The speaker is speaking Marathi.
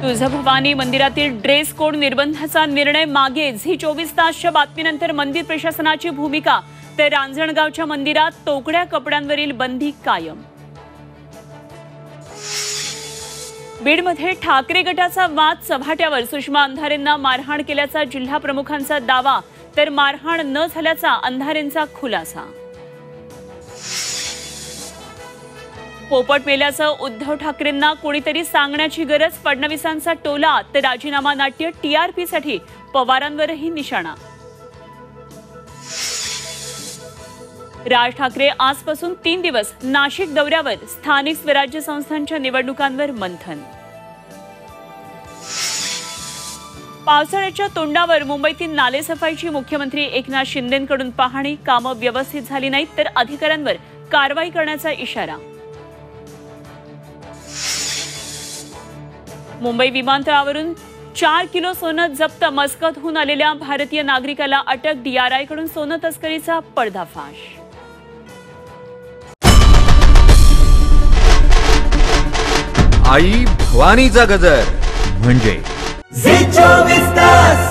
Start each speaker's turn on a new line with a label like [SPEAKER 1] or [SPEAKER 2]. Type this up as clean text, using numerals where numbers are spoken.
[SPEAKER 1] तुळजाभवानी मंदिरातील ड्रेस कोड निर्बंधाचा निर्णय मागे. झी 24 तासच्या बातमीनंतर मंदिर प्रशासनाची भूमिका. तर रांजणगावच्या मंदिरात तोकड्या कपड्यांवरील बंदी कायम. बीडमध्ये ठाकरे गटाचा वाद चव्हाट्यावर. सुषमा अंधारेंना मारहाण केल्याचा जिल्हा प्रमुखांचा दावा. तर मारहाण न झाल्याचा अंधारेंचा खुलासा. पोपट मेल्याचं उद्धव ठाकरेंना कोणीतरी सांगण्याची गरज. फडणवीसांचा टोला. तर राजीनामा नाट्य. टीआरपीसाठी पवारांवरही निशाणा. राज ठाकरे आजपासून 3 दिवस नाशिक दौऱ्यावर. स्थानिक स्वराज्य संस्थांच्या निवडणुकांवर मंथन. पावसाळ्याच्या तोंडावर मुंबईतील नालेसफाईची मुख्यमंत्री एकनाथ शिंदेंकडून पाहणी. कामं व्यवस्थित झाली नाहीत तर अधिकाऱ्यांवर कारवाई करण्याचा इशारा. मुंबई विमानतळावरून 4 किलो सोनं जप्त. मस्कतहून आलेल्या भारतीय नागरिकाला अटक. DRIकडून सोनं तस्करीचा पर्दाफाश.
[SPEAKER 2] आई भवानीचा गजर म्हणजे
[SPEAKER 3] झी 24 तास.